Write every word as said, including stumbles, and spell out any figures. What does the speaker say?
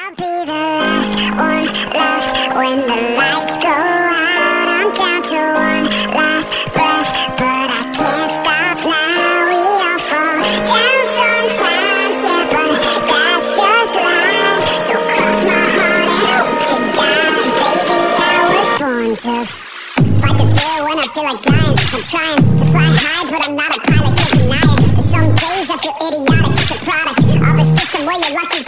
I'll be the last one left when the lights go out. I'm down to one last breath, but I can't stop now. We all fall down sometimes, yeah, but that's just life. So cross my heart and hope to die. Baby, I was born to fight the fear when I feel like dying. I'm trying to fly high, but I'm not a pilot, can't deny it. And some days I feel idiotic, just a product of a system where your luck is